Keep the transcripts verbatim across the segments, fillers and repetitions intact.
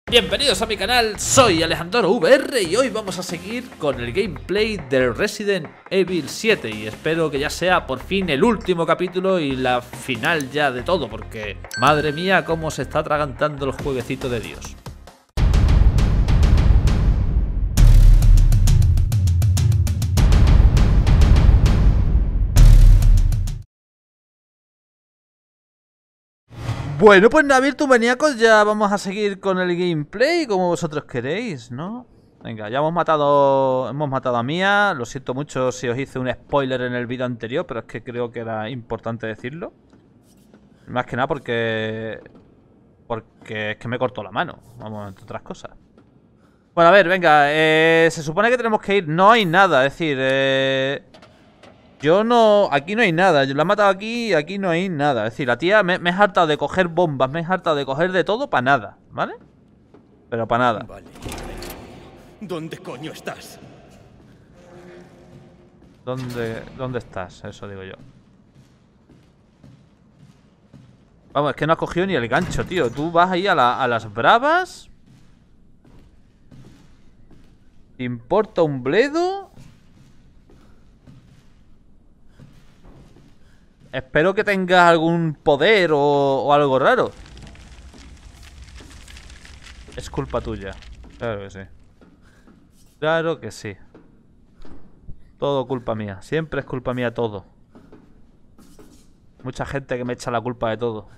Bienvenidos a mi canal, soy Alejandro V R y hoy vamos a seguir con el gameplay de Resident Evil siete. Y espero que ya sea por fin el último capítulo y la final ya de todo, porque madre mía cómo se está atragantando el jueguecito de Dios. Bueno, pues nada, virtumaníacos, ya vamos a seguir con el gameplay como vosotros queréis, ¿no? Venga, ya hemos matado hemos matado a Mia. Lo siento mucho si os hice un spoiler en el vídeo anterior, pero es que creo que era importante decirlo. Más que nada porque... Porque es que me cortó la mano, vamos, entre otras cosas. Bueno, a ver, venga, eh, se supone que tenemos que ir. No hay nada, es decir, eh... Yo no... Aquí no hay nada. Yo la he matado aquí y aquí no hay nada. Es decir, la tía me, me he hartado de coger bombas. Me he hartado de coger de todo para nada, ¿vale? Pero para nada. Vale. ¿Dónde coño estás? ¿Dónde, ¿Dónde estás? Eso digo yo. Vamos, es que no has cogido ni el gancho, tío. Tú vas ahí a, la, a las bravas. ¿Te importa un bledo? Espero que tengas algún poder o, o algo raro. Es culpa tuya. Claro que sí. Claro que sí. Todo culpa mía. Siempre es culpa mía todo. Mucha gente que me echa la culpa de todo.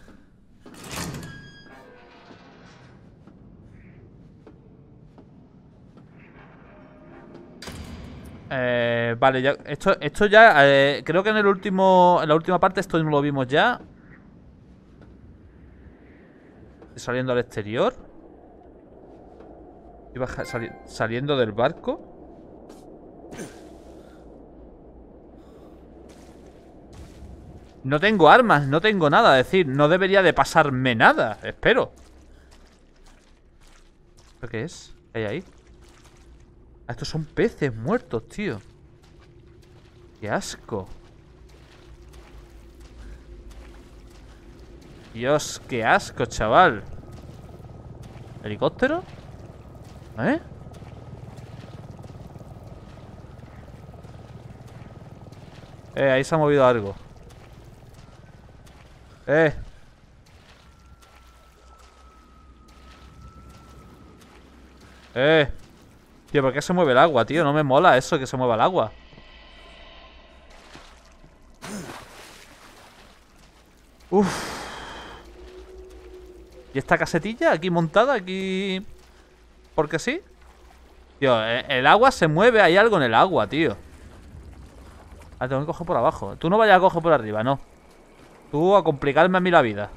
Eh, vale, ya, esto, esto ya, eh, creo que en el último, en la última parte esto no lo vimos ya. Estoy saliendo al exterior. Iba sali saliendo del barco. No tengo armas, no tengo nada, es decir, no debería de pasarme nada, espero. ¿Esto qué es? ¿Qué hay ahí? Ah, estos son peces muertos, tío. Qué asco. Dios, qué asco, chaval. ¿Helicóptero? ¿Eh? Eh, ahí se ha movido algo. Eh. Eh. Tío, ¿por qué se mueve el agua, tío? No me mola eso, que se mueva el agua. Uff. ¿Y esta casetilla aquí montada? Aquí... ¿Por qué sí? Tío, el agua se mueve. Hay algo en el agua, tío. Ah, tengo que coger por abajo. Tú no vayas a coger por arriba, no. Tú a complicarme a mí la vida.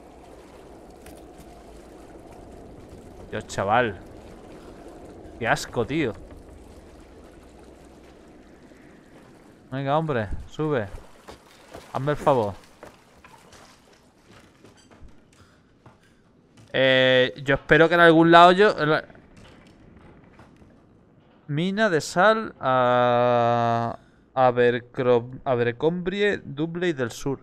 Dios, chaval. Qué asco, tío. Venga, hombre, sube. Hazme el favor. Eh, yo espero que en algún lado yo... Mina de sal a... Abercrombie, Dudley del Sur.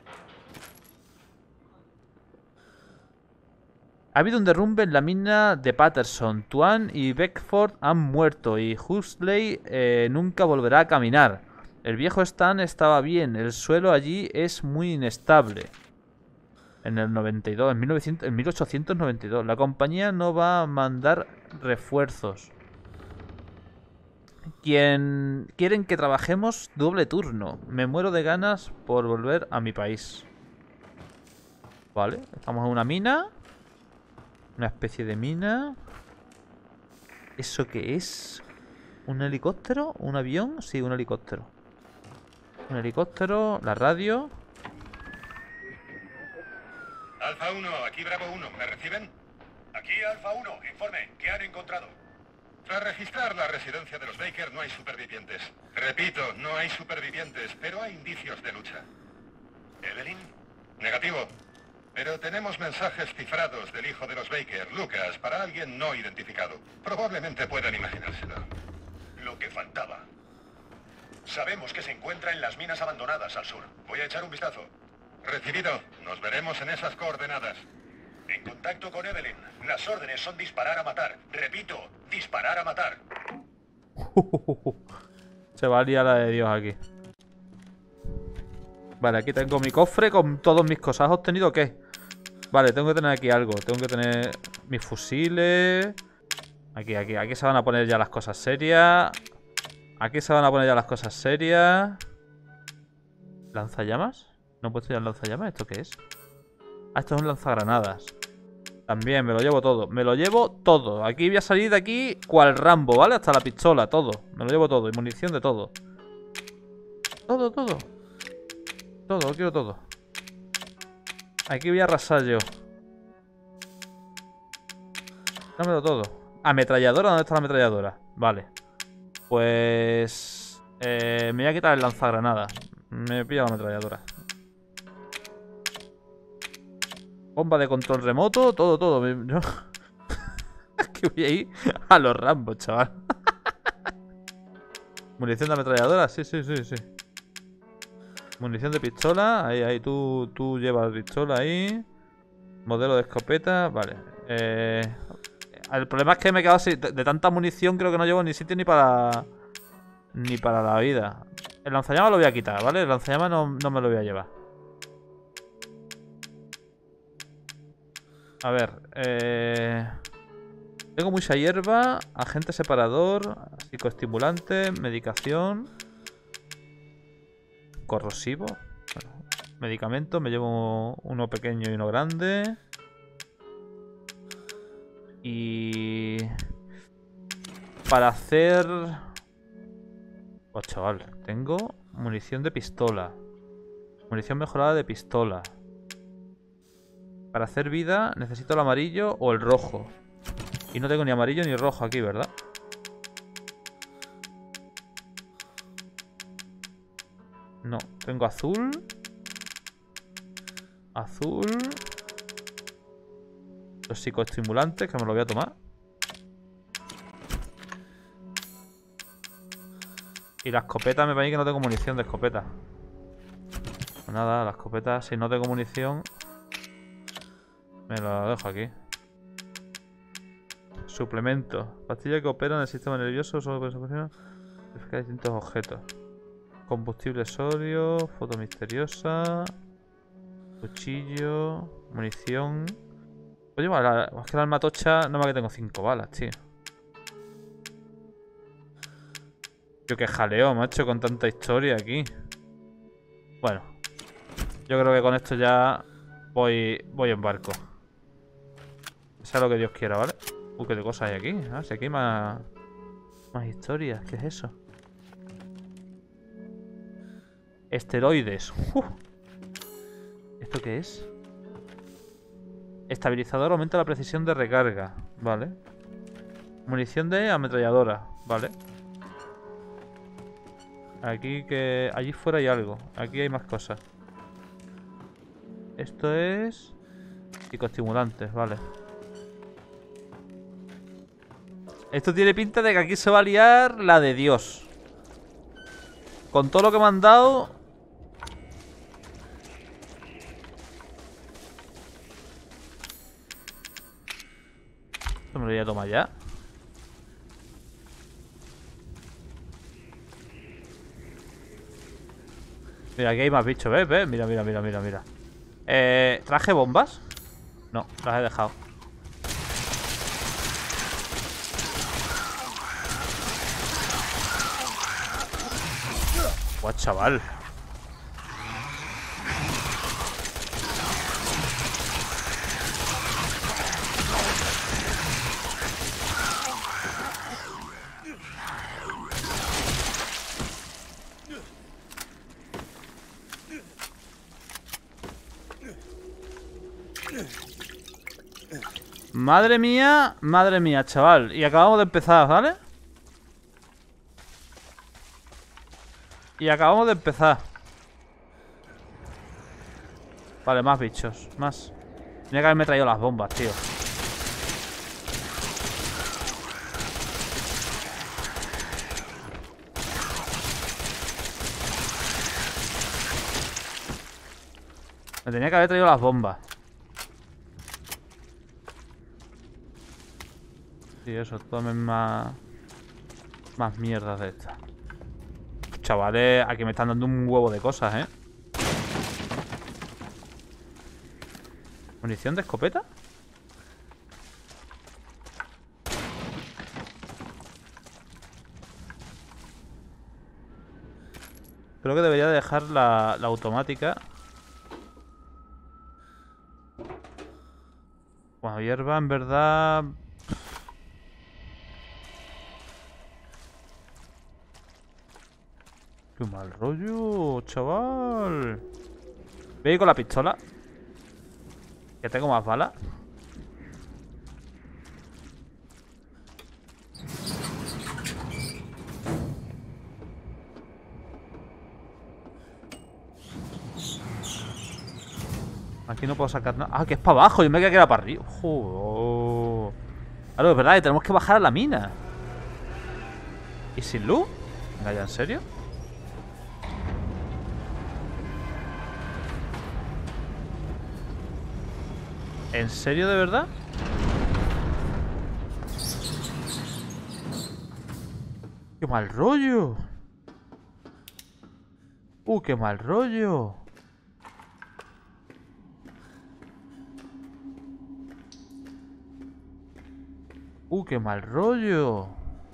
Ha habido un derrumbe en la mina de Patterson. Tuan y Beckford han muerto y Huxley eh, nunca volverá a caminar. El viejo Stan estaba bien. El suelo allí es muy inestable. En el noventa y dos, en, mil novecientos, en mil ochocientos noventa y dos. La compañía no va a mandar refuerzos. Quien quieren que trabajemos doble turno. Me muero de ganas por volver a mi país. Vale, estamos en una mina. Una especie de mina. ¿Eso qué es? ¿Un helicóptero? ¿Un avión? Sí, un helicóptero. Un helicóptero, la radio. Alfa uno, aquí Bravo uno, ¿me reciben? Aquí Alfa uno, informe, ¿qué han encontrado? Tras registrar la residencia de los Baker no hay supervivientes. Repito, no hay supervivientes, pero hay indicios de lucha. ¿Evelyn? Negativo. Pero tenemos mensajes cifrados del hijo de los Baker, Lucas, para alguien no identificado. Probablemente puedan imaginárselo. Lo que faltaba. Sabemos que se encuentra en las minas abandonadas al sur. Voy a echar un vistazo. Recibido. Nos veremos en esas coordenadas. En contacto con Evelyn. Las órdenes son disparar a matar. Repito, disparar a matar. Se va a liar la de Dios aquí. Vale, aquí tengo mi cofre con todos mis cosas. ¿Has obtenido qué? Vale, tengo que tener aquí algo. Tengo que tener mis fusiles. Aquí, aquí, aquí se van a poner ya las cosas serias. Aquí se van a poner ya las cosas serias. ¿Lanzallamas? ¿No he puesto ya el lanzallamas? ¿Esto qué es? Ah, esto es un lanzagranadas. También, me lo llevo todo. Me lo llevo todo. Aquí voy a salir de aquí cual Rambo, ¿vale? Hasta la pistola, todo. Me lo llevo todo. Y munición de todo. Todo, todo. Todo, quiero todo. Aquí voy a arrasar yo. Dámelo todo. ¿Ametralladora? ¿Dónde está la ametralladora? Vale. Pues... Eh, me voy a quitar el lanzagranadas. Me pilla la ametralladora. Bomba de control remoto. Todo, todo. Yo... que voy a ir a los Rambo, chaval. Munición de ametralladora. Sí, sí, sí, sí. Munición de pistola. Ahí, ahí. Tú, tú llevas pistola ahí. Modelo de escopeta. Vale. Eh... El problema es que me he quedado así. De, de tanta munición creo que no llevo ni sitio ni para... Ni para la vida. El lanzallamas lo voy a quitar, ¿vale? El lanzallamas no, no me lo voy a llevar. A ver. Eh... Tengo mucha hierba. Agente separador. Psicoestimulante. Medicación. Corrosivo. Bueno, medicamento. Me llevo uno pequeño y uno grande. Y... Para hacer... Oh, chaval. Tengo munición de pistola. Munición mejorada de pistola. Para hacer vida necesito el amarillo o el rojo. Y no tengo ni amarillo ni rojo aquí, ¿verdad? No, tengo azul. Azul. Los psicoestimulantes, que me lo voy a tomar. Y la escopeta, me parece que no tengo munición de escopeta. Pues nada, la escopeta, si no tengo munición, me la dejo aquí. Suplemento. Pastilla que opera en el sistema nervioso. Solo puede funcionar. Verificar distintos objetos. Combustible sodio. Foto misteriosa. Cuchillo. Munición. Oye, vale, es que la arma tocha, no más que tengo cinco balas, tío. Yo que jaleo, macho, con tanta historia aquí. Bueno, yo creo que con esto ya voy, voy en barco. Sea lo que Dios quiera, ¿vale? Uy, qué de cosas hay aquí. Ah, si aquí hay más, más historias. ¿Qué es eso? Esteroides. Uf. ¿Esto qué es? Estabilizador aumenta la precisión de recarga. Vale. Munición de ametralladora. Vale. Aquí que... Allí fuera hay algo. Aquí hay más cosas. Esto es... Psicoestimulantes, vale. Esto tiene pinta de que aquí se va a liar la de Dios. Con todo lo que me han dado... Esto me lo voy a tomar ya. Mira, aquí hay más bichos, ¿ves? ¿Ves? Mira, mira, mira, mira, mira. Eh, ¿traje bombas? No, las he dejado. Guau, chaval. Madre mía, madre mía, chaval. Y acabamos de empezar, ¿vale? Y acabamos de empezar. Vale, más bichos, más. Tenía que haberme traído las bombas, tío. Me tenía que haber traído las bombas. Sí, eso, tomen más... Más mierdas de estas. Chavales, aquí me están dando un huevo de cosas, ¿eh? ¿Munición de escopeta? Creo que debería dejar la, la automática. Bueno, hierba, en verdad... Qué mal rollo, chaval. Voy a ir con la pistola. Que tengo más balas. Aquí no puedo sacar nada. Ah, que es para abajo. Yo me creía que era para arriba. Joder. Claro, es verdad, y tenemos que bajar a la mina. ¿Y sin luz? Venga, ya, ¿en serio? ¿En serio, de verdad? ¡Qué mal rollo! ¡Uh, qué mal rollo! ¡Uh, qué mal rollo!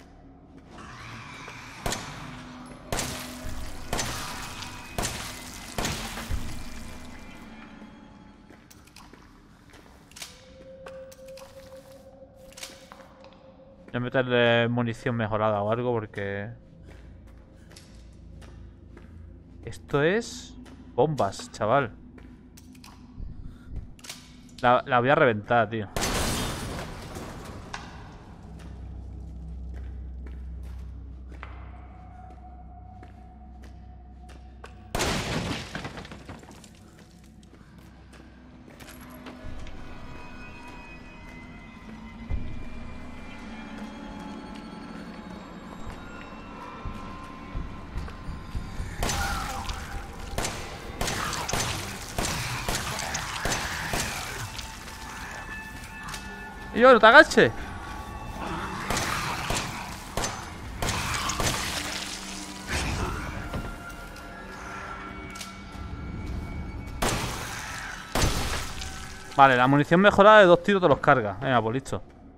Voy a meterle munición mejorada o algo porque... Esto es... bombas, chaval. La, la voy a reventar, tío. Y yo, no te agaches. Vale, la munición mejorada de dos tiros te los carga. Venga, pues listo.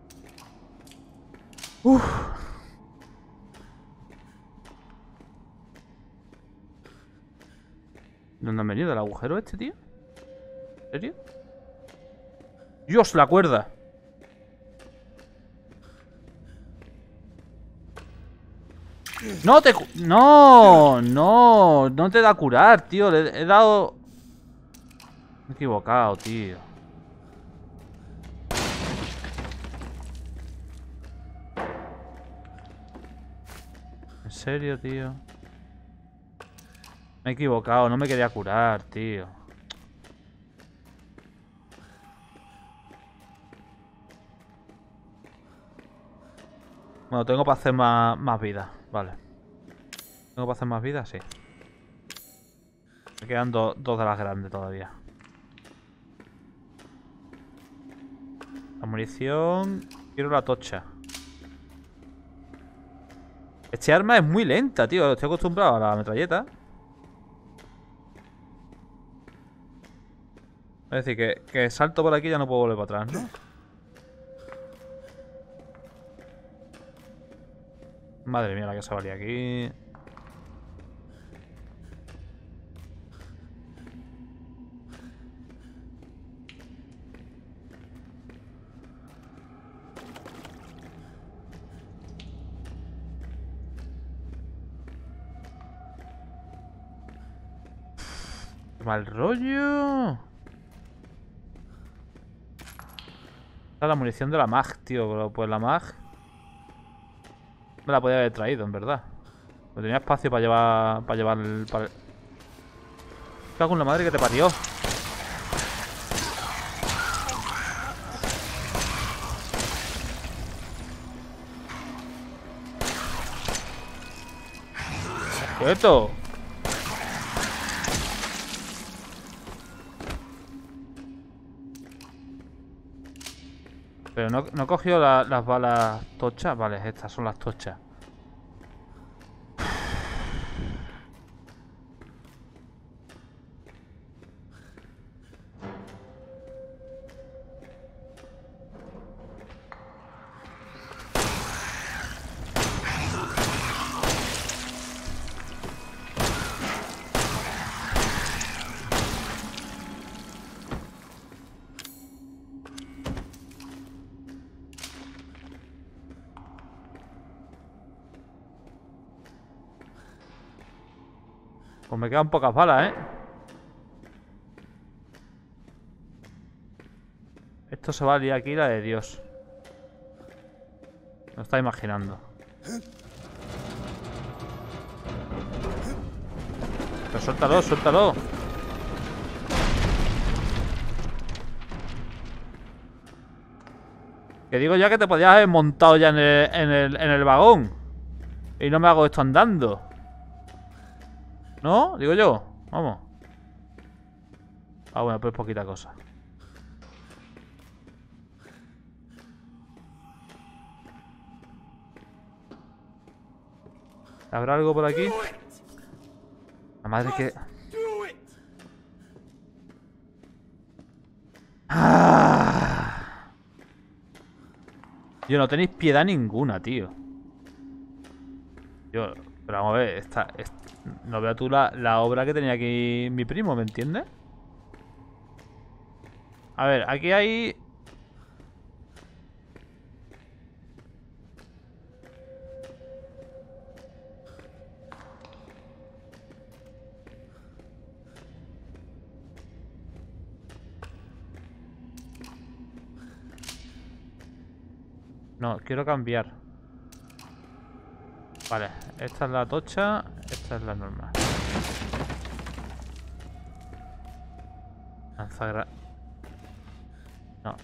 Uff. ¿Dónde han venido? ¿El agujero este, tío? ¿En serio? ¡Dios, la cuerda! No te... No, no, no te da a curar, tío. Le he dado... Me he equivocado, tío. En serio, tío. Me he equivocado, no me quería curar, tío. Bueno, tengo para hacer más, más vida. Vale. ¿Tengo para hacer más vida? Sí. Me quedan do, dos de las grandes todavía. La munición... Quiero la tocha. Este arma es muy lenta, tío. Estoy acostumbrado a la metralleta. Es decir, que, que salto por aquí y ya no puedo volver para atrás, ¿no? Madre mía, la que se valía aquí. ¡Qué mal rollo! Está la munición de la mag, tío. Pero pues la mag... Me la podía haber traído, en verdad. No tenía espacio para llevar... Para llevar el... Para... Cago en la madre que te parió. ¡Quieto! Pero no, no he cogido la, las balas tochas. Vale, estas son las tochas. Pues me quedan pocas balas, ¿eh? Esto se va a liar aquí la de Dios. No está imaginando. Pero suéltalo, suéltalo. Que digo ya que te podías haber montado ya en el, en el, en el vagón. Y no me hago esto andando. ¿No? Digo yo. Vamos. Ah, bueno, pues poquita cosa. ¿Habrá algo por aquí? La madre que... ¡Ah! Yo no tenéis piedad ninguna, tío. Yo... Pero vamos a ver, esta... esta... No veo tú la, la obra que tenía aquí mi primo, ¿me entiendes? A ver, aquí hay... No, quiero cambiar. Vale, esta es la tocha, esta es la normal. Lanzagra... No.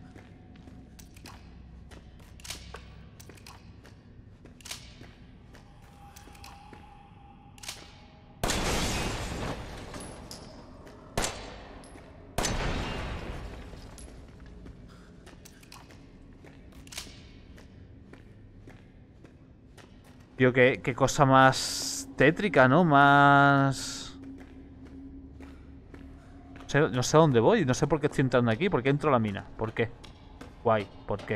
Tío, qué, qué cosa más tétrica, ¿no? Más... No sé, no sé a dónde voy, no sé por qué estoy entrando aquí. ¿Por qué entro a la mina? ¿Por qué? Guay, ¿por qué?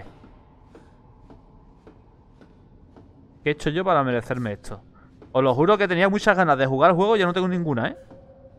¿Qué he hecho yo para merecerme esto? Os lo juro que tenía muchas ganas de jugar el juego y ya no tengo ninguna, ¿eh?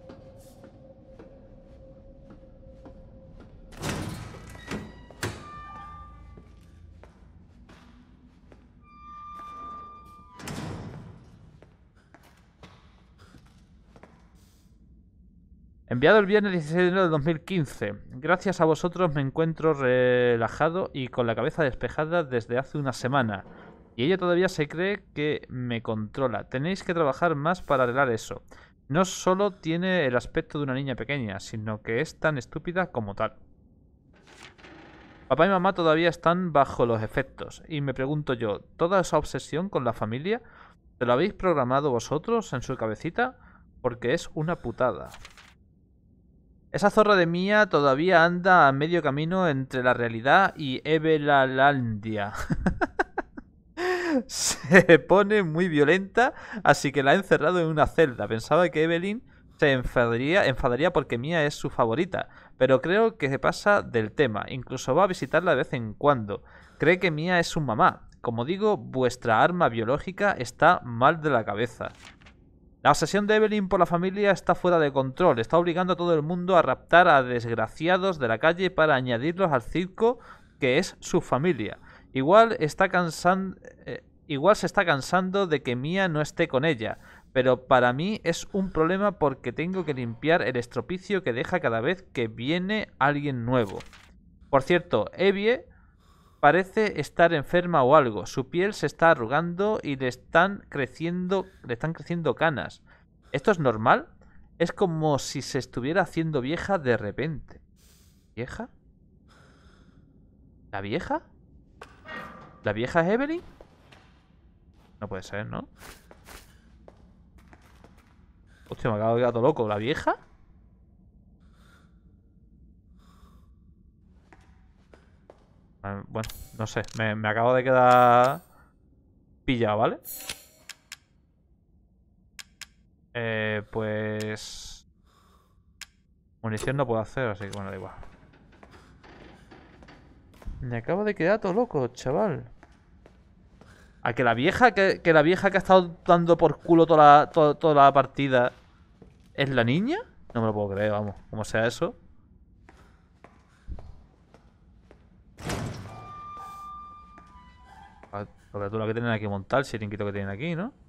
Enviado el viernes dieciséis de enero de dos mil quince. Gracias a vosotros me encuentro relajado y con la cabeza despejada desde hace una semana. Y ella todavía se cree que me controla. Tenéis que trabajar más para arreglar eso. No solo tiene el aspecto de una niña pequeña, sino que es tan estúpida como tal. Papá y mamá todavía están bajo los efectos. Y me pregunto yo, ¿toda esa obsesión con la familia, ¿te lo habéis programado vosotros en su cabecita? Porque es una putada. Esa zorra de Mía todavía anda a medio camino entre la realidad y Evelalandia. Se pone muy violenta, así que la ha encerrado en una celda. Pensaba que Evelyn se enfadaría, enfadaría porque Mía es su favorita, pero creo que se pasa del tema. Incluso va a visitarla de vez en cuando. Cree que Mía es su mamá. Como digo, vuestra arma biológica está mal de la cabeza. La obsesión de Evelyn por la familia está fuera de control. Está obligando a todo el mundo a raptar a desgraciados de la calle para añadirlos al circo que es su familia. Igual está cansando, eh, igual se está cansando de que Mía no esté con ella, pero para mí es un problema porque tengo que limpiar el estropicio que deja cada vez que viene alguien nuevo. Por cierto, Evie parece estar enferma o algo. Su piel se está arrugando y le están creciendo, le están creciendo canas. ¿Esto es normal? Es como si se estuviera haciendo vieja de repente. ¿Vieja? ¿La vieja? ¿La vieja es Evelyn? No puede ser, ¿no? Hostia, me acabo de quedar todo loco. ¿La vieja? Bueno, No sé, me, me acabo de quedar pillado, ¿vale? Eh, pues... Munición no puedo hacer, así que bueno, da igual. Me acabo de quedar todo loco, chaval. A que la vieja que, que la vieja que ha estado dando por culo toda la, toda, toda la partida ¿es la niña? No me lo puedo creer, vamos. Como sea eso. La criatura que tienen aquí montar, el chiringuito que tienen aquí, ¿no?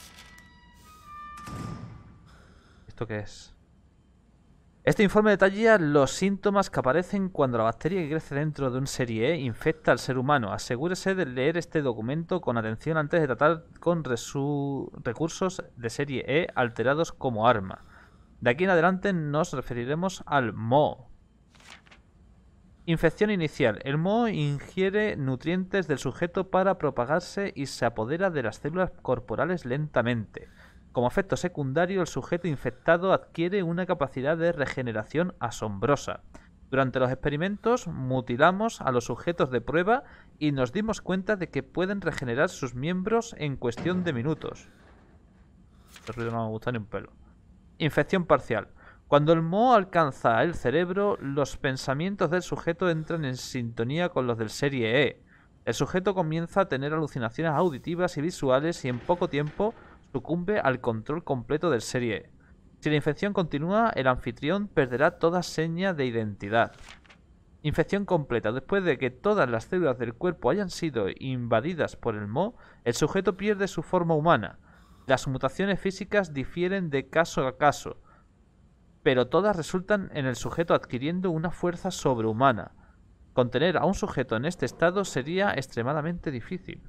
¿Esto qué es? Este informe detalla los síntomas que aparecen cuando la bacteria que crece dentro de un serie E infecta al ser humano. Asegúrese de leer este documento con atención antes de tratar con recursos de serie E alterados como arma. De aquí en adelante nos referiremos al moho. Infección inicial. El moho ingiere nutrientes del sujeto para propagarse y se apodera de las células corporales lentamente. Como efecto secundario, el sujeto infectado adquiere una capacidad de regeneración asombrosa. Durante los experimentos, mutilamos a los sujetos de prueba y nos dimos cuenta de que pueden regenerar sus miembros en cuestión de minutos. Este ruido no me gusta ni un pelo. Infección parcial. Cuando el moho alcanza el cerebro, los pensamientos del sujeto entran en sintonía con los del serie E. El sujeto comienza a tener alucinaciones auditivas y visuales y en poco tiempo sucumbe al control completo del serie E. Si la infección continúa, el anfitrión perderá toda seña de identidad. Infección completa. Después de que todas las células del cuerpo hayan sido invadidas por el moho, el sujeto pierde su forma humana. Las mutaciones físicas difieren de caso a caso, pero todas resultan en el sujeto adquiriendo una fuerza sobrehumana. Contener a un sujeto en este estado sería extremadamente difícil.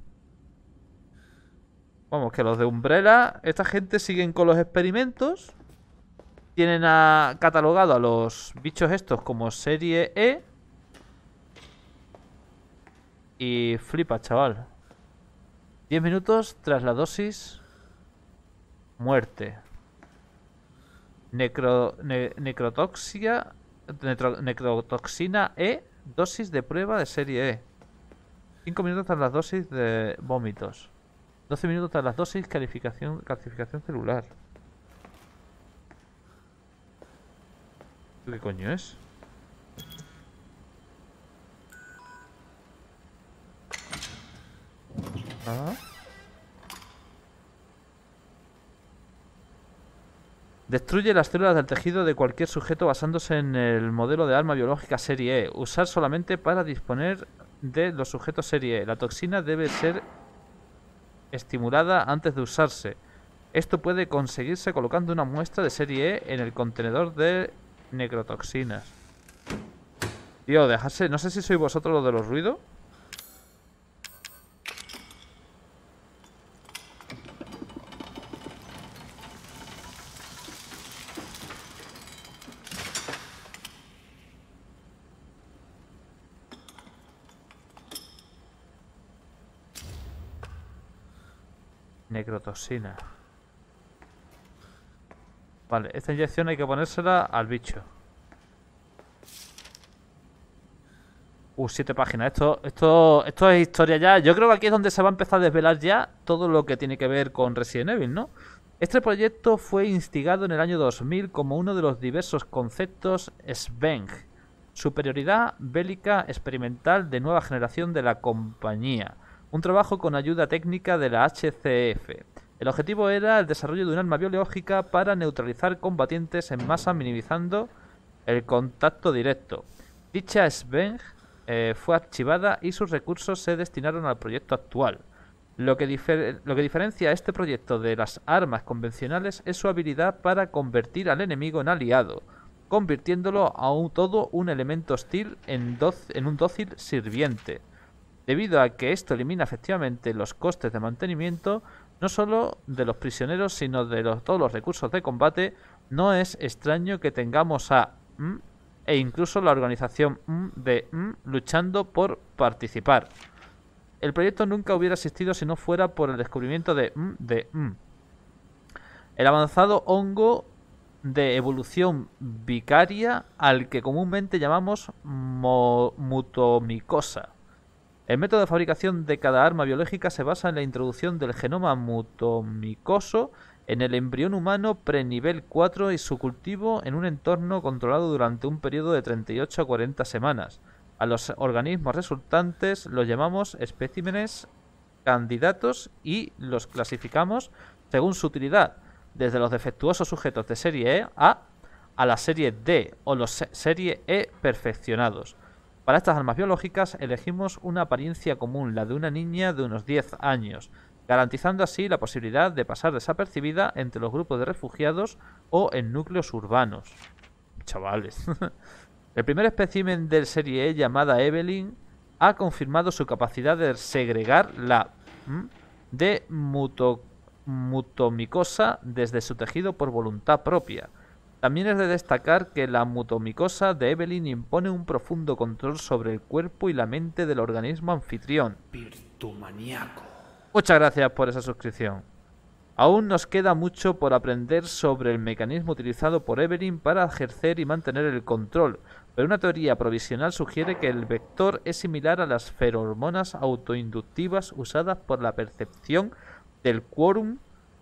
Vamos, que los de Umbrella, esta gente siguen con los experimentos. Tienen a, catalogado a los bichos estos como serie E. Y flipa, chaval. diez minutos tras la dosis. Muerte. Necro, ne, necrotoxia. Necro, necrotoxina E. Dosis de prueba de serie E. cinco minutos tras las dosis de vómitos. doce minutos tras las dosis, calificación, calcificación celular. ¿Qué coño es? Ah. Destruye las células del tejido de cualquier sujeto basándose en el modelo de arma biológica serie E. Usar solamente para disponer de los sujetos serie E. La toxina debe ser estimulada antes de usarse. Esto puede conseguirse colocando una muestra de serie E en el contenedor de necrotoxinas. Tío, dejadse. No sé si sois vosotros los de los ruidos. Necrotoxina. Vale, esta inyección hay que ponérsela al bicho. Uh, siete páginas. Esto, esto, esto es historia ya. Yo creo que aquí es donde se va a empezar a desvelar ya todo lo que tiene que ver con Resident Evil, ¿no? Este proyecto fue instigado en el año dos mil como uno de los diversos conceptos Sveng, superioridad bélica experimental de nueva generación de la compañía. Un trabajo con ayuda técnica de la H C F. El objetivo era el desarrollo de un arma biológica para neutralizar combatientes en masa minimizando el contacto directo. Dicha Sveng eh, fue archivada y sus recursos se destinaron al proyecto actual. Lo que, difer lo que diferencia a este proyecto de las armas convencionales es su habilidad para convertir al enemigo en aliado, convirtiéndolo a un todo un elemento hostil en, en un dócil sirviente. Debido a que esto elimina efectivamente los costes de mantenimiento, no solo de los prisioneros, sino de los, todos los recursos de combate, no es extraño que tengamos a M e incluso la organización M de M luchando por participar. El proyecto nunca hubiera existido si no fuera por el descubrimiento de M de M. El avanzado hongo de evolución vicaria al que comúnmente llamamos mutomicosa. El método de fabricación de cada arma biológica se basa en la introducción del genoma mutomicoso en el embrión humano pre-nivel cuatro y su cultivo en un entorno controlado durante un periodo de treinta y ocho a cuarenta semanas. A los organismos resultantes los llamamos especímenes candidatos y los clasificamos según su utilidad, desde los defectuosos sujetos de serie E A a la serie D o los serie E perfeccionados. Para estas armas biológicas elegimos una apariencia común, la de una niña de unos diez años, garantizando así la posibilidad de pasar desapercibida entre los grupos de refugiados o en núcleos urbanos. Chavales. El primer espécimen del serie E, llamada Evelyn, ha confirmado su capacidad de segregar la ¿m? de muto, mutomicosa desde su tejido por voluntad propia. También es de destacar que la mutomicosa de Evelyn impone un profundo control sobre el cuerpo y la mente del organismo anfitrión. Virtumaníaco. Muchas gracias por esa suscripción. Aún nos queda mucho por aprender sobre el mecanismo utilizado por Evelyn para ejercer y mantener el control, pero una teoría provisional sugiere que el vector es similar a las feromonas autoinductivas usadas por la percepción del quórum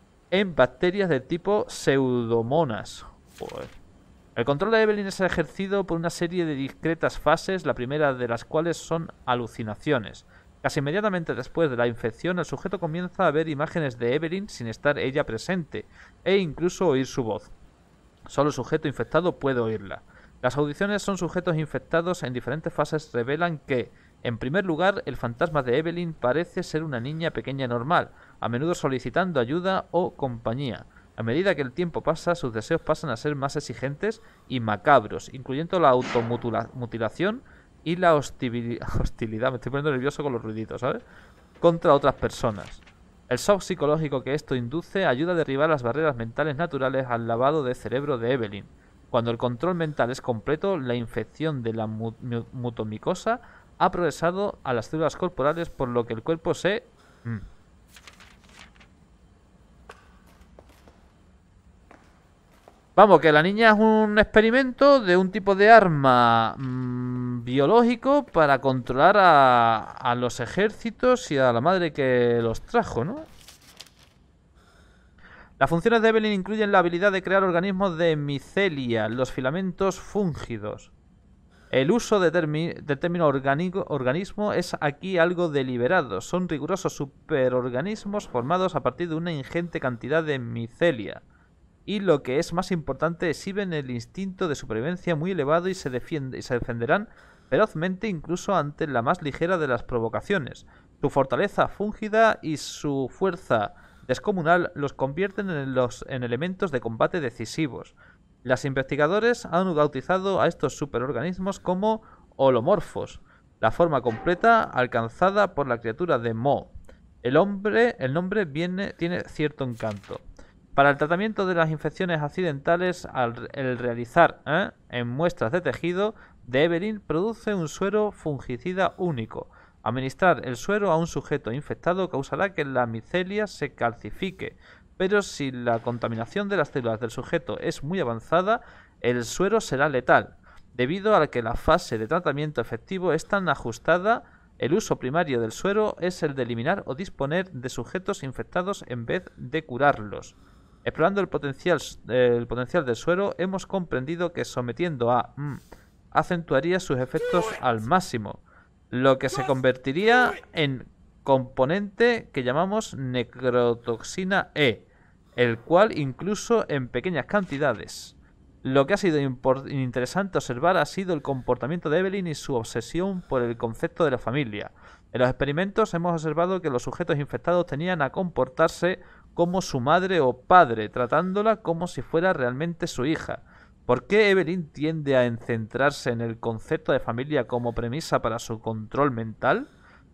en bacterias de tipo pseudomonas. Joder. El control de Evelyn es ejercido por una serie de discretas fases, la primera de las cuales son alucinaciones. Casi inmediatamente después de la infección, el sujeto comienza a ver imágenes de Evelyn sin estar ella presente, e incluso oír su voz. Solo el sujeto infectado puede oírla. Las audiciones son sujetos infectados en diferentes fases revelan que, en primer lugar, el fantasma de Evelyn parece ser una niña pequeña normal, a menudo solicitando ayuda o compañía. A medida que el tiempo pasa, sus deseos pasan a ser más exigentes y macabros, incluyendo la automutilación y la hostilidad, me estoy poniendo nervioso con los ruiditos, ¿sabes?, contra otras personas. El shock psicológico que esto induce ayuda a derribar las barreras mentales naturales al lavado de cerebro de Evelyn. Cuando el control mental es completo, la infección de la mu mu mutomicosa ha progresado a las células corporales, por lo que el cuerpo se... Mm. Vamos, que la niña es un experimento de un tipo de arma mmm, biológico para controlar a, a los ejércitos y a la madre que los trajo, ¿no? Las funciones de Evelyn incluyen la habilidad de crear organismos de micelia, los filamentos fúngidos. El uso de del término orgánico, organismo es aquí algo deliberado. Son rigurosos superorganismos formados a partir de una ingente cantidad de micelia. Y lo que es más importante, exhiben el instinto de supervivencia muy elevado y se, defiende, y se defenderán ferozmente incluso ante la más ligera de las provocaciones. Su fortaleza fúngida y su fuerza descomunal los convierten en, los, en elementos de combate decisivos. Los investigadores han bautizado a estos superorganismos como holomorfos, la forma completa alcanzada por la criatura de Mo. El, hombre, el nombre viene, tiene cierto encanto. Para el tratamiento de las infecciones accidentales, al, el realizar ¿eh? en muestras de tejido de Evelyn produce un suero fungicida único. Administrar el suero a un sujeto infectado causará que la micelia se calcifique, pero si la contaminación de las células del sujeto es muy avanzada, el suero será letal. Debido a que la fase de tratamiento efectivo es tan ajustada, el uso primario del suero es el de eliminar o disponer de sujetos infectados en vez de curarlos. Explorando el potencial, eh, el potencial del suero, hemos comprendido que sometiendo a mm, acentuaría sus efectos al máximo, lo que se convertiría en componente que llamamos necrotoxina E, el cual incluso en pequeñas cantidades. Lo que ha sido interesante observar ha sido el comportamiento de Evelyn y su obsesión por el concepto de la familia. En los experimentos hemos observado que los sujetos infectados tenían a comportarse como su madre o padre, tratándola como si fuera realmente su hija. ¿Por qué Evelyn tiende a centrarse en el concepto de familia como premisa para su control mental?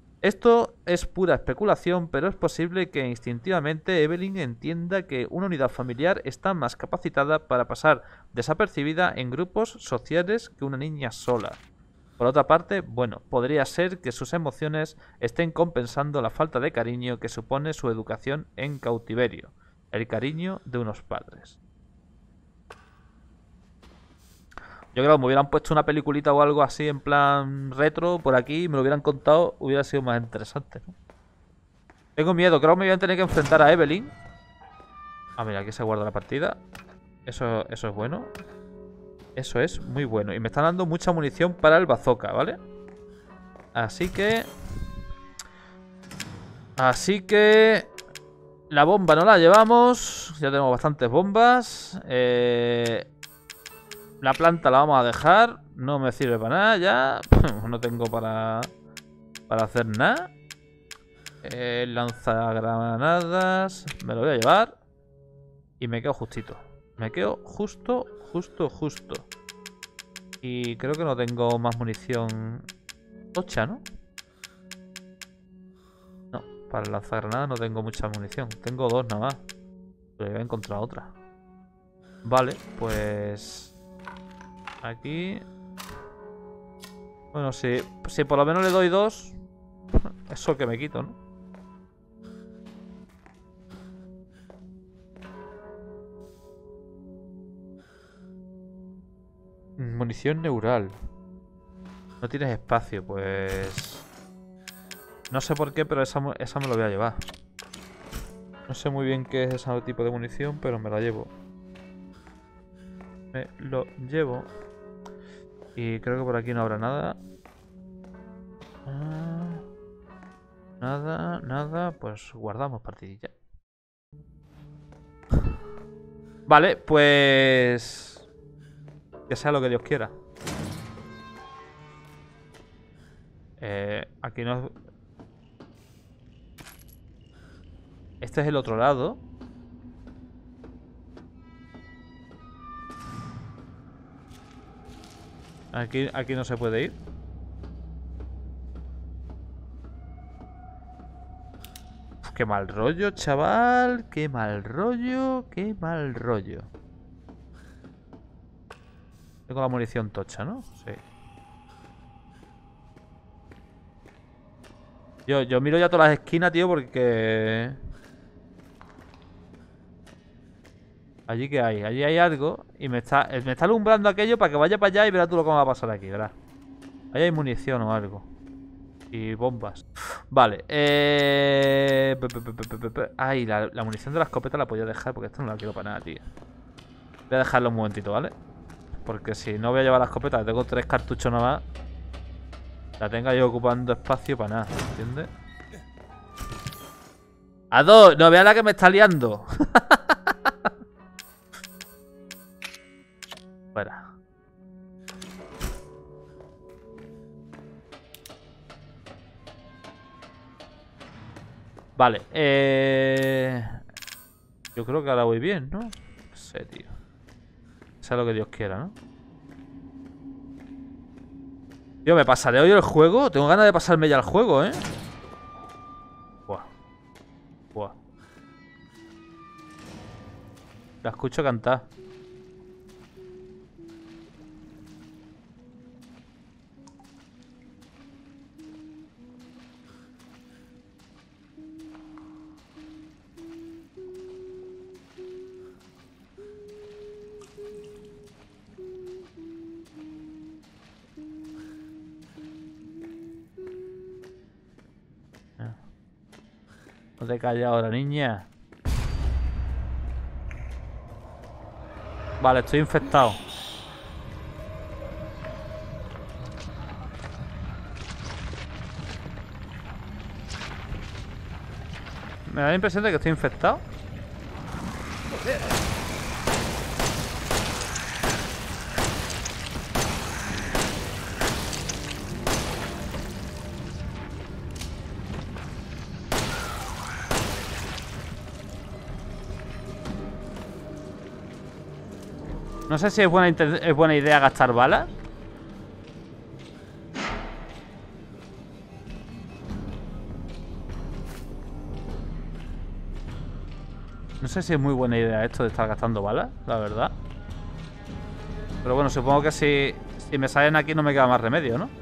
Esto es pura especulación, pero es posible que instintivamente Evelyn entienda que una unidad familiar está más capacitada para pasar desapercibida en grupos sociales que una niña sola. Por otra parte, bueno, podría ser que sus emociones estén compensando la falta de cariño que supone su educación en cautiverio, el cariño de unos padres. Yo creo que me hubieran puesto una peliculita o algo así en plan retro por aquí y me lo hubieran contado, hubiera sido más interesante, ¿no? Tengo miedo, creo que me voy a tener que enfrentar a Evelyn. Ah, mira, aquí se guarda la partida. Eso, eso es bueno. Eso es muy bueno. Y me están dando mucha munición para el bazooka, ¿vale? Así que... Así que... La bomba no la llevamos. Ya tenemos bastantes bombas. Eh... La planta la vamos a dejar. No me sirve para nada ya. No tengo para... Para hacer nada. Eh, lanzagranadas. Me lo voy a llevar. Y me quedo justito. Me quedo justo, justo, justo. Y creo que no tengo más munición tocha, ¿no? No, para lanzagranadas no tengo mucha munición. Tengo dos nada más. Pero voy a encontrar otra. Vale, pues... Aquí... Bueno, si, si por lo menos le doy dos... Eso que me quito, ¿no? Munición neural. No tienes espacio, pues... No sé por qué, pero esa, esa me lo voy a llevar. No sé muy bien qué es ese tipo de munición, pero me la llevo. Me lo llevo. Y creo que por aquí no habrá nada. Ah, nada, nada. Pues guardamos partidilla. Vale, pues... Que sea lo que Dios quiera. Eh, aquí no... Este es el otro lado. Aquí, aquí no se puede ir. Uf, qué mal rollo, chaval. Qué mal rollo. Qué mal rollo. Tengo la munición tocha, ¿no? Sí. Yo, yo miro ya todas las esquinas, tío, porque... Allí que hay, allí hay algo. Y me está, me está alumbrando aquello para que vaya para allá y verás tú lo que va a pasar aquí, verás. Ahí hay munición o algo. Y bombas. Vale, eh... Ay, la, la munición de la escopeta la podía dejar porque esto no la quiero para nada, tío. Voy a dejarlo un momentito, ¿vale? Porque si no voy a llevar la escopeta, tengo tres cartuchos nada más. La tenga yo ocupando espacio para nada, ¿entiendes? A dos, no veas la que me está liando. Fuera. Vale, eh... Yo creo que ahora voy bien, ¿no? No sé, tío. Sea lo que Dios quiera, ¿no? Yo me pasaré hoy el juego. Tengo ganas de pasarme ya el juego, ¿eh? Buah. Buah. La escucho cantar. No te calles ahora, niña. Vale, estoy infectado. Me da la impresión de que estoy infectado. No sé si es buena, es buena idea gastar balas. No sé si es muy buena idea esto de estar gastando balas, la verdad. Pero bueno, supongo que si, si me salen aquí no me queda más remedio, ¿no?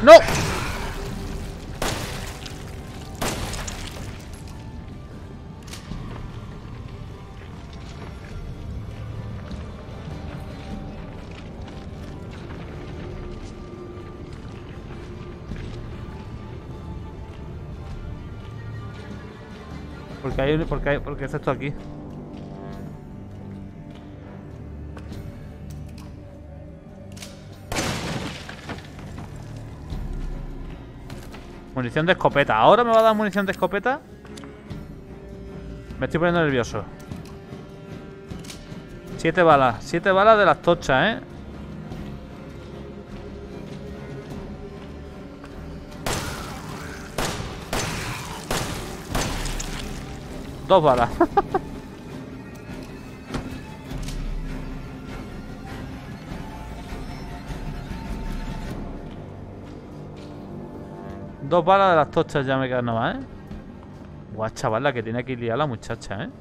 ¡No! Porque hay, porque hay, porque es esto aquí. Munición de escopeta. ¿Ahora me va a dar munición de escopeta? Me estoy poniendo nervioso. Siete balas. Siete balas de las tochas, ¿eh? Dos balas. Dos balas de las tochas ya me quedan nomás, ¿eh? Guau, chaval, la que tiene aquí liada la muchacha, ¿eh?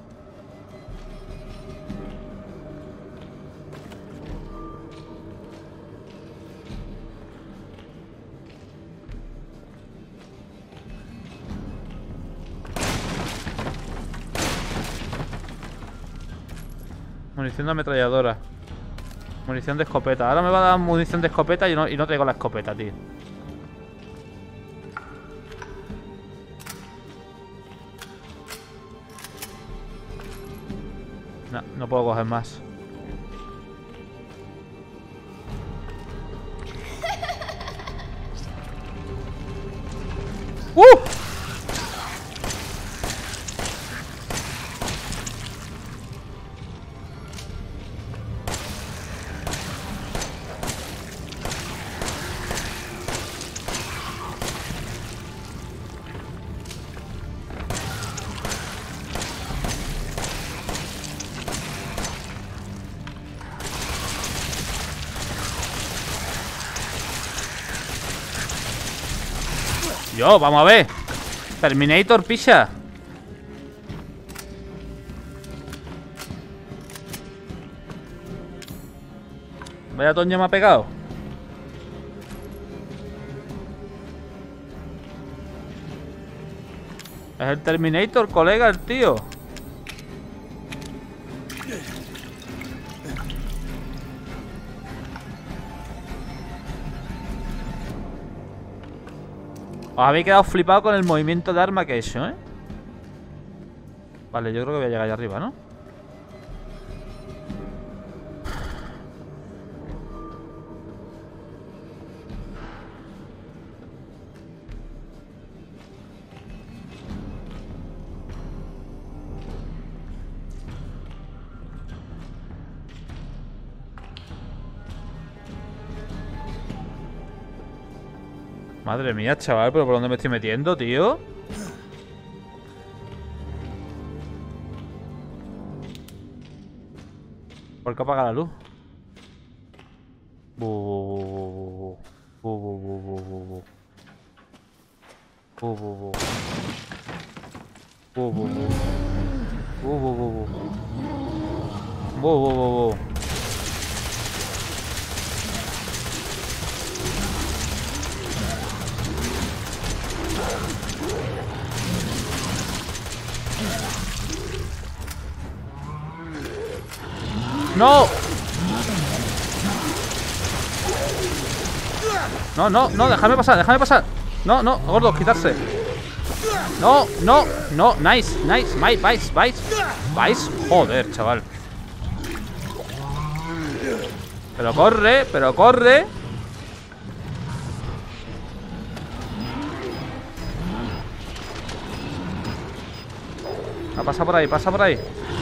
Munición de ametralladora. Munición de escopeta. Ahora me va a dar munición de escopeta y no, y no traigo la escopeta, tío. No, no puedo coger más. ¡Uh! Yo, vamos a ver. Terminator, picha. Vaya toño me ha pegado. Es el Terminator, colega, el tío. Os habéis quedado flipado con el movimiento de arma que he hecho, ¿eh? Vale, yo creo que voy a llegar allá arriba, ¿no? Madre mía, chaval, ¿pero por dónde me estoy metiendo, tío? ¿Por qué apaga la luz? Bu, bu, bu, bu, bu, bu, bu. Bu, bu, bu. Bu, bu, bu. Bu, bu, bu, bu. Bu, bu, bu, bu. ¡No! No, no, no, déjame pasar, déjame pasar. No, no, gordo, quitarse. No, no, no, nice, nice, vais, vais, vais. Vais, joder, chaval. Pero corre, pero corre. Ah, pasa por ahí, pasa por ahí.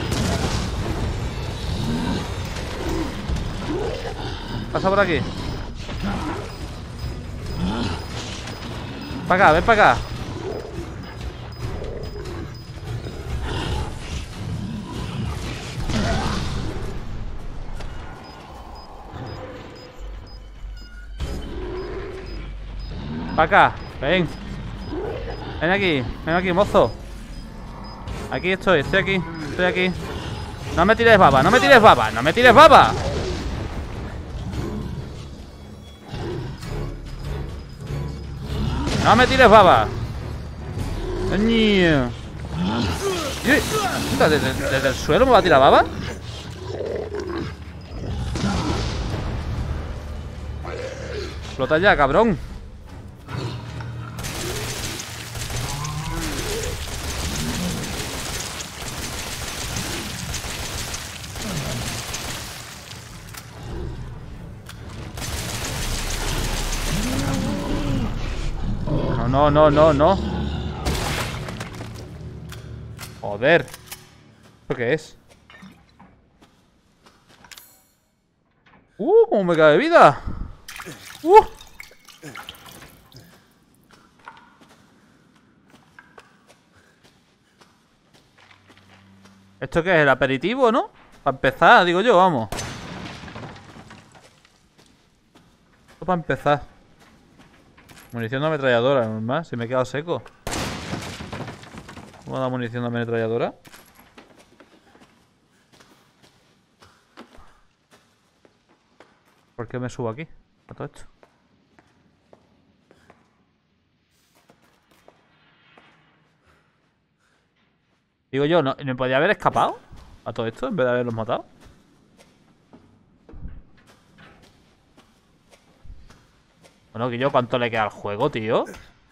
Pasa por aquí. Para acá, ven para acá. Para acá, ven. Ven aquí, ven aquí, mozo. Aquí estoy, estoy aquí, estoy aquí. No me tires baba, no me tires baba, no me tires baba. ¡No me tires baba! ¡Coño! ¿Desde, desde, ¿Desde el suelo me va a tirar baba? Explota ya, cabrón. No, no, no, no. Joder. ¿Esto qué es? Uh, cómo me cae de vida. Uh. ¿Esto qué es? ¿El aperitivo, no? Para empezar, digo yo, vamos. Esto para empezar. Munición de ametralladora, normal, si me he quedado seco. ¿Cómo da munición de ametralladora? ¿Por qué me subo aquí? A todo esto. Digo yo, ¿no me podía haber escapado a todo esto en vez de haberlos matado? Bueno, que yo, ¿cuánto le queda al juego, tío?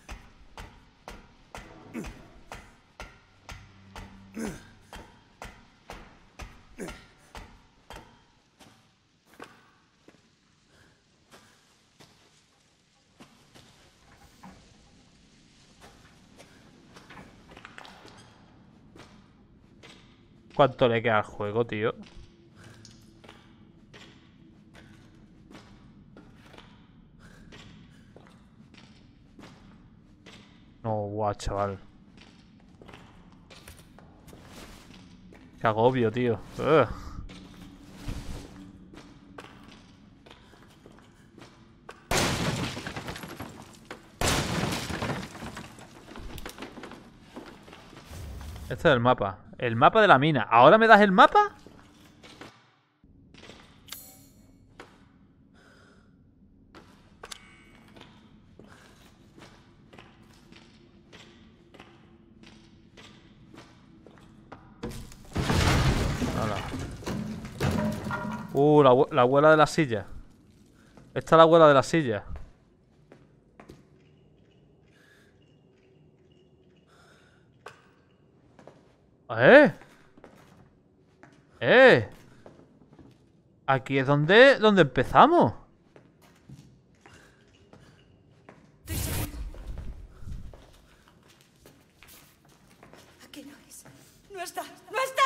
¿Cuánto le queda al juego, tío? No, guau, chaval. Qué agobio, tío. Ugh. Este es el mapa. El mapa de la mina. ¿Ahora me das el mapa? Uh, la, la abuela de la silla. Esta es la abuela de la silla. ¡Eh! ¡Eh! Aquí es donde, donde empezamos. Aquí no es. No está. ¡No está!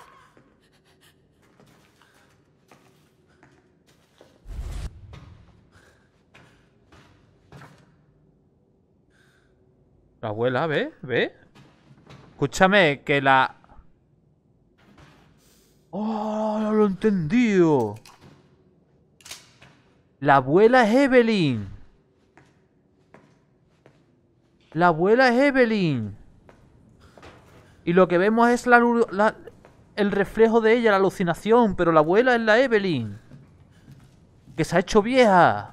La abuela, ¿ve? ¿Ve? Escúchame, que la... ¡Oh, no lo he entendido! La abuela es Evelyn. La abuela es Evelyn. Y lo que vemos es la, la, el reflejo de ella, la alucinación. Pero la abuela es la Evelyn. Que se ha hecho vieja.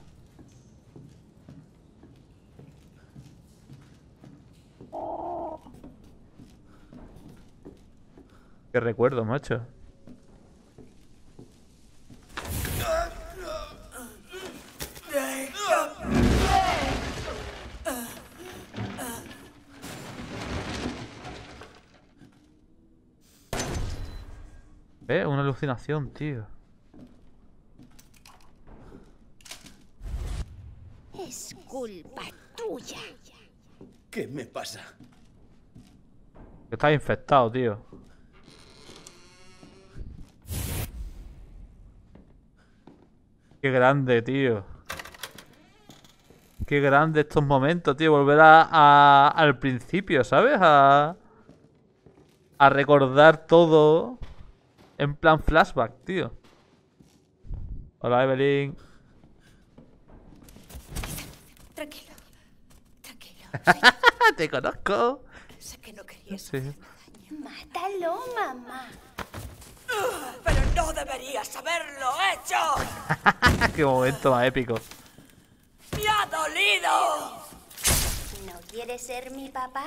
Qué recuerdo, macho. ¿Eh? Una alucinación, tío. Es culpa tuya. ¿Qué me pasa? Que estás infectado, tío. Qué grande, tío. Qué grande estos momentos, tío. Volver a, a, al principio, ¿sabes? A, a recordar todo en plan flashback, tío. Hola, Evelyn. Tranquilo. Tranquilo. Te conozco. Sé que no querías Sí. hacerme daño. Mátalo, mamá. Pero no deberías haberlo hecho. Qué momento más épico. ¡Me ha dolido! quiere ser mi papá?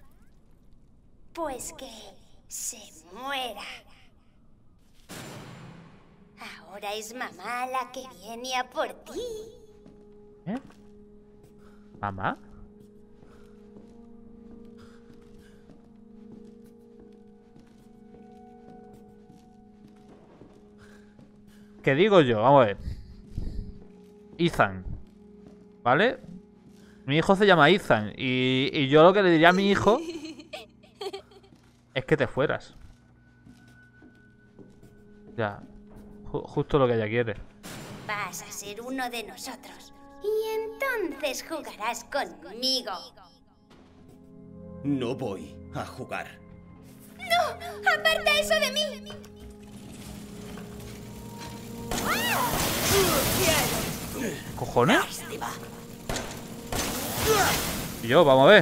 Pues que se muera. Ahora es mamá la que viene a por ti. ¿Eh? ¿Mamá? ¿Qué digo yo? Vamos a ver. Ethan. ¿Vale? Mi hijo se llama Ethan. Y, y yo lo que le diría a mi hijo es que te fueras. Ya. Ju- justo lo que ella quiere. Vas a ser uno de nosotros. Y entonces jugarás conmigo. No voy a jugar. ¡No! ¡Aparta eso de mí! ¿Cojones? Y yo, vamos a ver.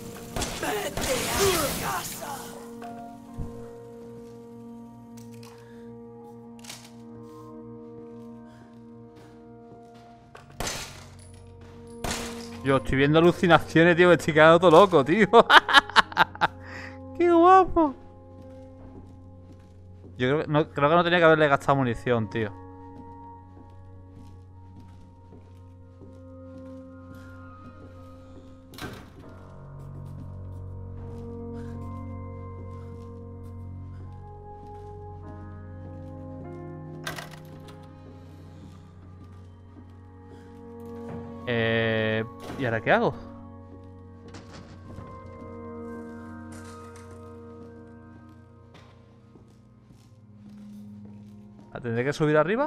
Yo estoy viendo alucinaciones, tío. Me estoy quedando todo loco, tío. ¡Qué guapo! Yo creo que, no, creo que no tenía que haberle gastado munición, tío. Eh, ¿Y ahora qué hago? ¿La tendré que subir arriba?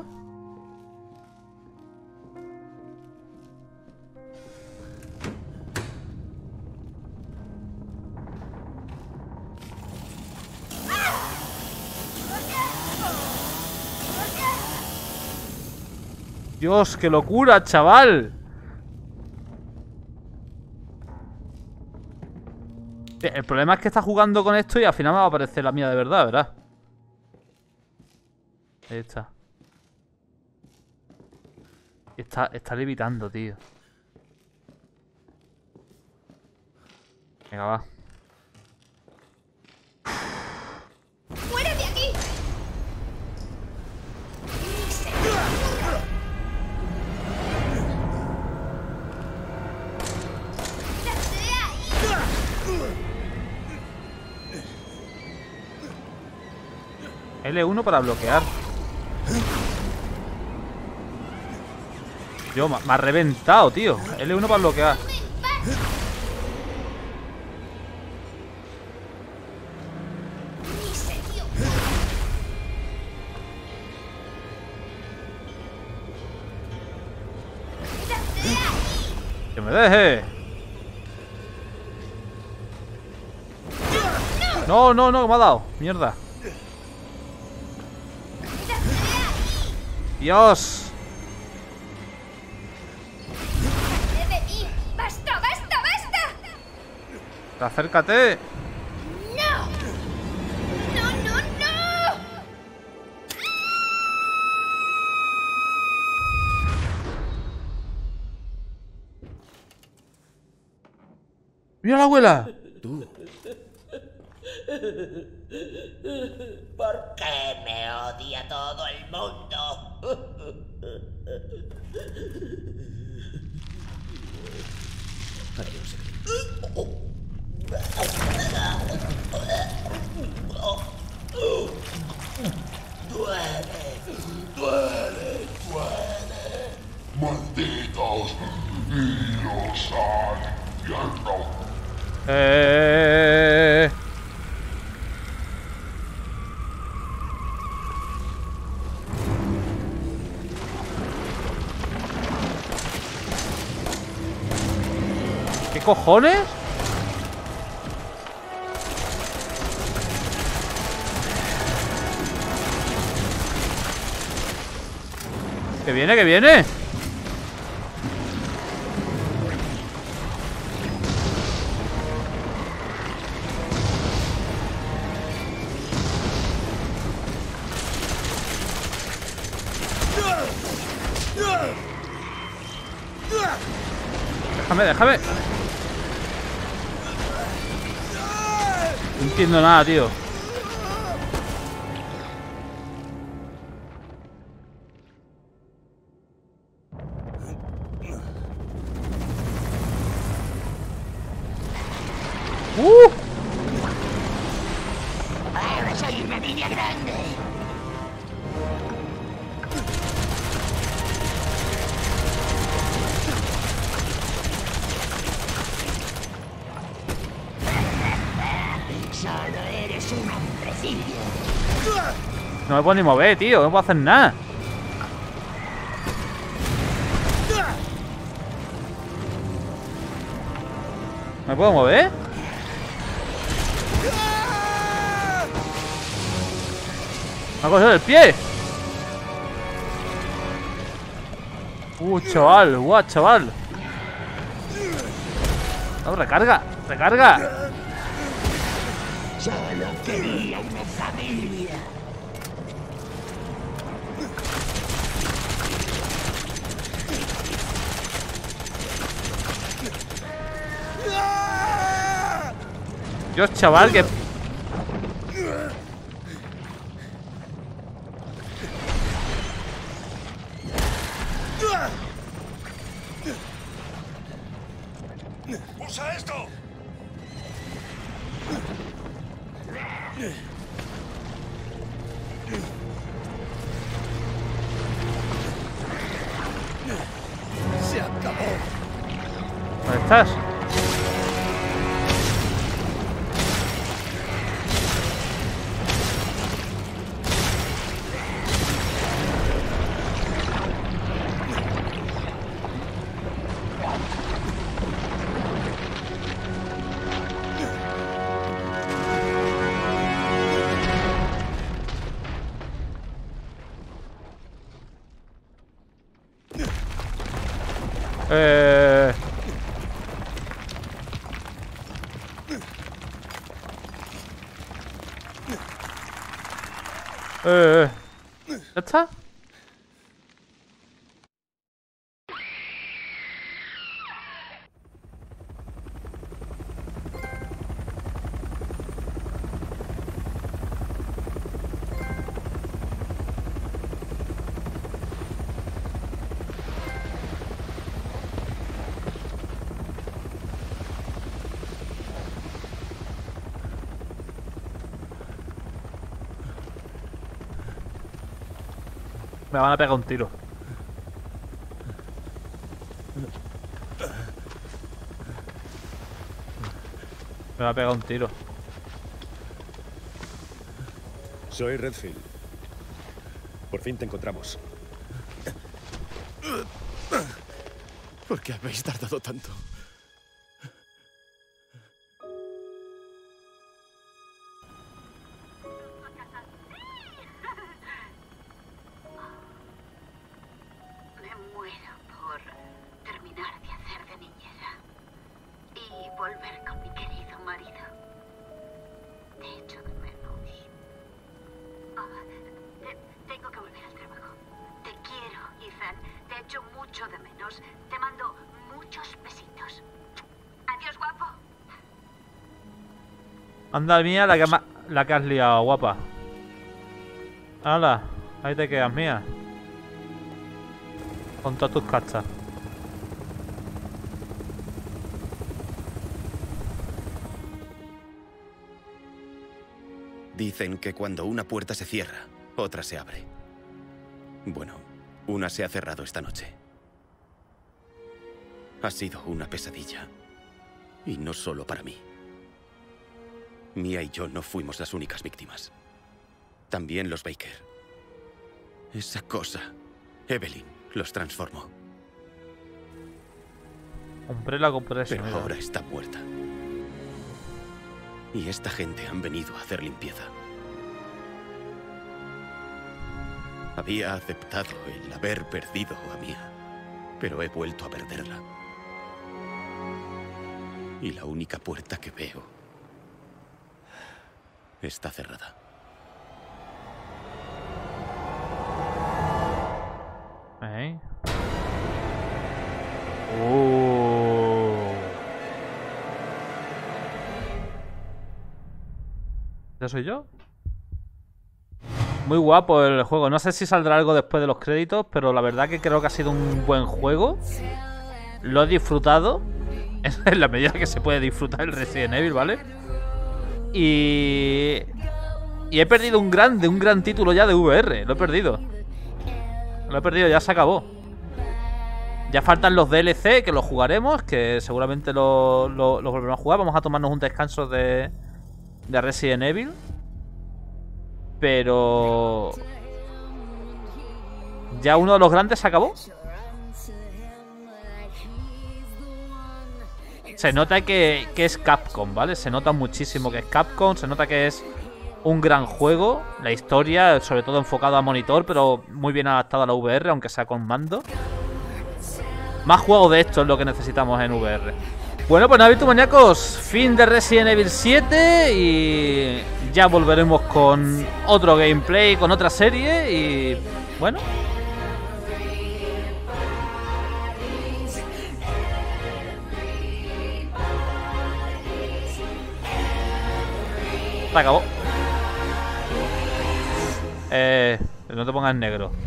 Dios, qué locura, chaval. El problema es que está jugando con esto y al final me va a aparecer la mía de verdad, ¿verdad? Ahí está. Está, está levitando, tío. Venga, va. ¡Fuera de aquí! L uno para bloquear. Yo, me, me ha reventado, tío. L uno para bloquear. ¡Que me deje! No, no, no, que me ha dado. Mierda. Dios. ¡Basta, basta, basta! Acércate. ¡No! ¡No, no, no! ¡Mira la abuela! Tú. ¿Por qué me odia todo el mundo? Adiós. Duele, duele, duele. Malditos niños al infierno. Eh... ¿Qué cojones? ¿Que viene, que viene? Déjame, déjame. entiendo nada, tío. ¡Uh! Ahora soy una niña grande. Solo eres un hombrecillo. No me puedo ni mover, tío. No puedo hacer nada. ¿Me puedo mover? Me ha cogido el pie. Uh, chaval. Guau, chaval. No, recarga. Recarga. Solo quería una familia. Dios, chaval, que... ¡Usa esto! Se acabó. ¿Dónde estás? Eh... Eh... ¿Ya está? Me van a pegar un tiro. Me va a pegar un tiro. Soy Redfield. Por fin te encontramos. ¿Por qué habéis tardado tanto? Me muero por terminar de hacer de niñera y volver con mi querido marido. Te echo de menos. Ah, te- tengo que volver al trabajo. Te quiero, Ethan. Te echo mucho de menos. Te mando muchos besitos. Adiós, guapo. Anda mía, la que, ma- la que has liado, guapa. Hala, ahí te quedas, mía. Con todas tus cachas. Dicen que cuando una puerta se cierra, otra se abre. Bueno, una se ha cerrado esta noche. Ha sido una pesadilla. Y no solo para mí. Mia y yo no fuimos las únicas víctimas. También los Baker. Esa cosa, Evelyn, los transformó. Compré la compresa. Pero mira. ahora está muerta. Y esta gente han venido a hacer limpieza. Había aceptado el haber perdido a Mia, pero he vuelto a perderla. Y la única puerta que veo está cerrada. ¿Eh? Oh. ¿Ese soy yo? Muy guapo el juego. No sé si saldrá algo después de los créditos, pero la verdad que creo que ha sido un buen juego. Lo he disfrutado en la medida que se puede disfrutar el Resident Evil, ¿vale? Y... Y he perdido un grande, un gran título ya de V R. Lo he perdido. Lo he perdido, ya se acabó. Ya faltan los D L C, que los jugaremos, que seguramente los lo, lo volveremos a jugar. Vamos a tomarnos un descanso de, de Resident Evil. Pero... ya uno de los grandes se acabó. Se nota que, que es Capcom, ¿vale? Se nota muchísimo que es Capcom. Se nota que es un gran juego. La historia, sobre todo enfocado a monitor, pero muy bien adaptado a la V R, aunque sea con mando. Más juegos de esto es lo que necesitamos en V R. Bueno, pues nada, Virtumaníacos, fin de Resident Evil siete y ya volveremos con otro gameplay, con otra serie y... bueno... se acabó. Eh, no te pongas negro.